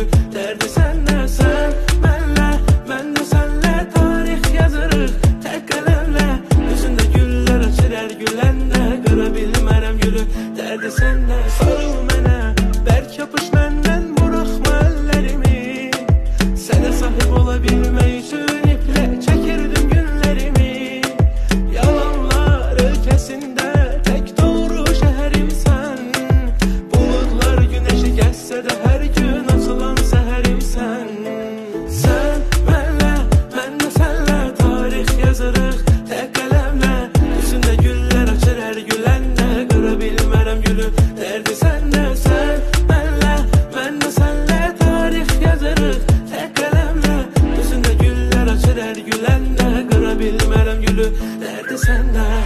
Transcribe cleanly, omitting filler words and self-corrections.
Derdi sende sen benle, ben de senle tarih yazırıq tek kalemle. Yüzünde güller açır her gülende, qıra bilmərəm gülü. Derdi sende sarıl mənə, bərk yapış məndən, buraxma əllərimi. Sənə sahib ola bilmək üçün iplə çəkirdim günlərimi. Yalanlar ölkəsində tək doğru şəhərimsən. Buludlar güneşi gəzsə də hər gün açılan səhərimsən. Sən mənlə, mən də sənlə tarix yazırıq tək qələmlə. Üstündə güllər açır hər güləndə, qıra bilmərəm gülü. Derdi səndə sən mənlə, mən də sənlə tarix yazırıq tək qələmlə. Üstündə güllər açır hər güləndə, qıra bilmərəm gülü. Derdi səndə